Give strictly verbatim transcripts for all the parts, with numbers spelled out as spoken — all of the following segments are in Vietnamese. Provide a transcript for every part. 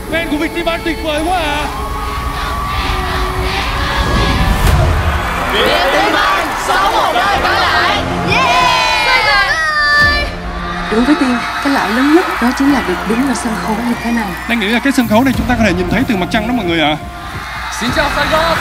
Fan của Vietinbank tuyệt vời quá à. Vietinbank sống một đời có lãi. Yeah! Đối với Tiên, cái lãi lớn nhất đó chính là được đứng ở sân khấu như thế này. Đang nghĩ là cái sân khấu này chúng ta có thể nhìn thấy từ mặt trăng đó mọi người ạ. À. Xin chào Sài Gòn.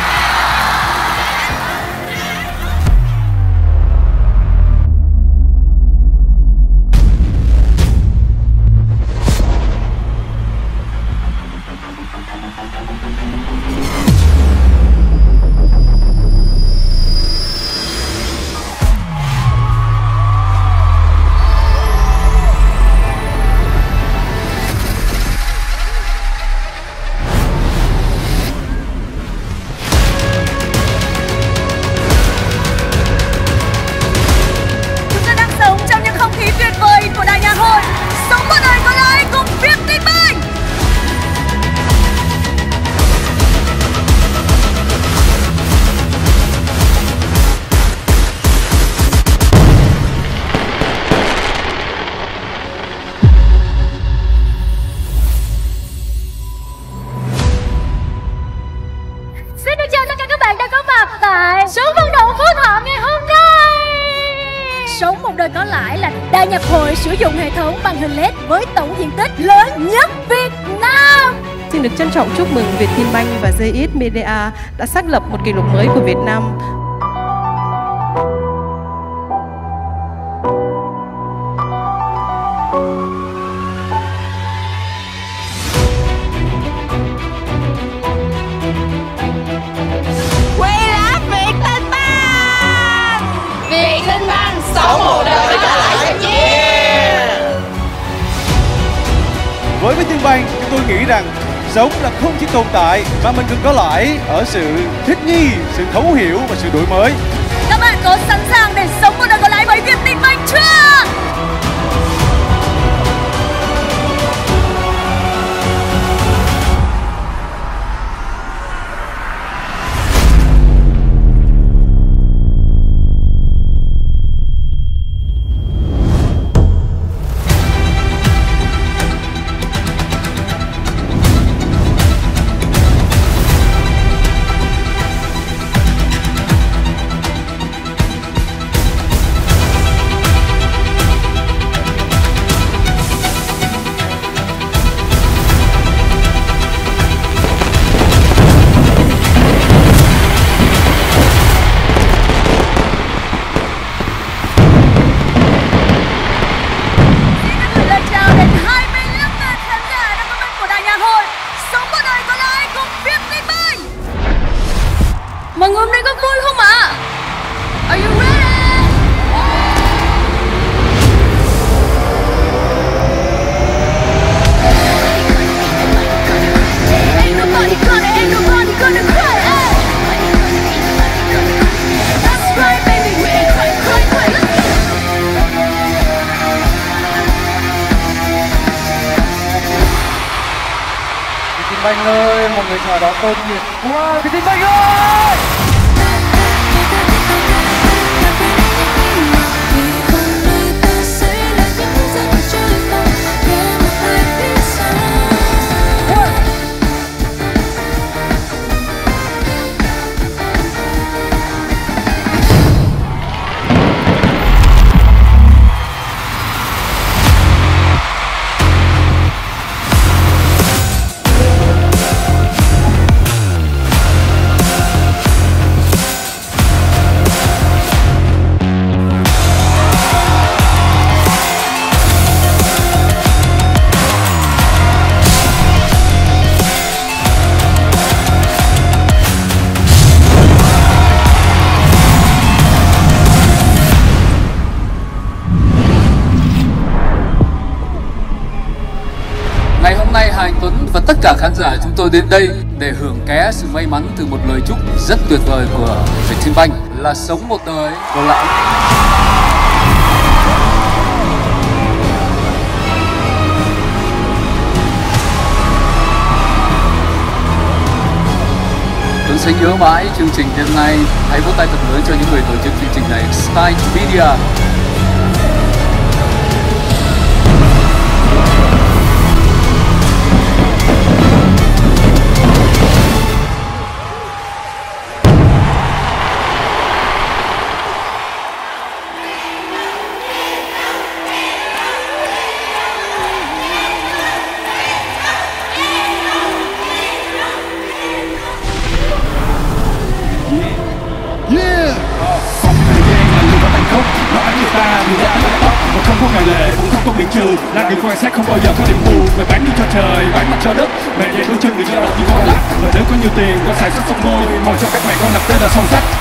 Xin được chào tất cả các bạn đã có mặt tại số vận động Phú Thọ ngày hôm nay. Sống một đời có lãi là đại nhạc hội sử dụng hệ thống màn hình led với tổng diện tích lớn nhất Việt Nam. Xin được trân trọng chúc mừng Vietinbank và gi ích Media đã xác lập một kỷ lục mới của Việt Nam. Sống một đời có lãi. Yeah! Với Vietinbank, chúng tôi nghĩ rằng sống là không chỉ tồn tại mà mình cần có lãi ở sự thích nghi, sự thấu hiểu và sự đổi mới. Các bạn có sẵn sàng để sống một đời có lãi với Vietinbank chưa? Mọi người hôm nay có vui không ạ? À? Are you ready? Ain't nobody gonna, ain't nobody gonna cry. Hey. That's right, baby, we can cry, cry, cry. Vietinbank ơi, mọi người chào đón tôi nhiệt quá. Vietinbank ơi! Ngày hôm nay Hà Anh Tuấn và tất cả khán giả chúng tôi đến đây để hưởng ké sự may mắn từ một lời chúc rất tuyệt vời của Vietinbank là sống một đời có lãi. Tuấn sẽ nhớ mãi chương trình đêm nay. Hãy vỗ tay thật lớn cho những người tổ chức chương trình này, Style Media. cũng không có miễn trừ. Là người quan sát không bao giờ có điểm bù. Mày bán đi cho trời, bán mặt cho đất. Mày dạy đôi chân người lao động như con lắc. Và nếu có nhiều tiền, có xài sắc sông môi. Mong cho các mày con đặt tên là song sắt.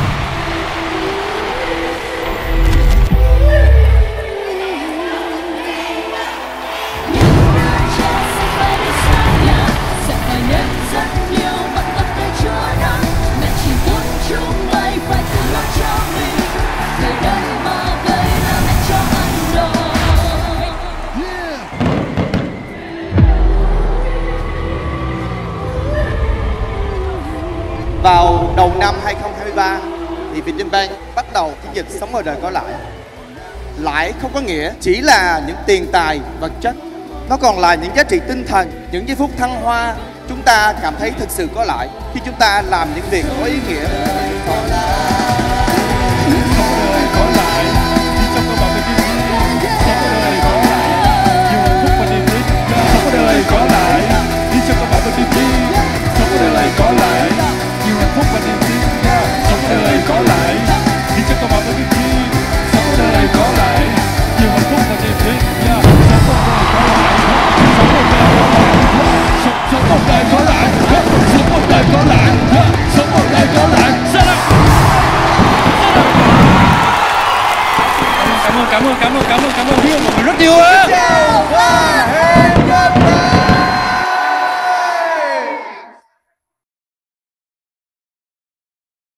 Vào đầu năm hai không hai ba thì Vietinbank bắt đầu chiến dịch sống ngoài đời có lãi. Lãi không có nghĩa chỉ là những tiền tài vật chất, nó còn là những giá trị tinh thần, những giây phút thăng hoa. Chúng ta cảm thấy thực sự có lãi khi chúng ta làm những việc có ý nghĩa.